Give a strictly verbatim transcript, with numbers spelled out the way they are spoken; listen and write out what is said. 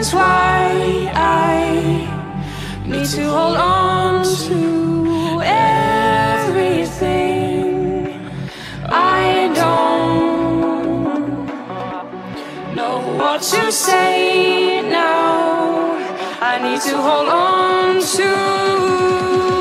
is why I need to hold on to everything. I don't know what to say now. I need to hold on to